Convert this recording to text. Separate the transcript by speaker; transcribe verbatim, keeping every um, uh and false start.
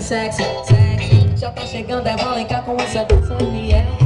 Speaker 1: sexy, sexy. Já tá chegando, é valencar com essa dança, Miel.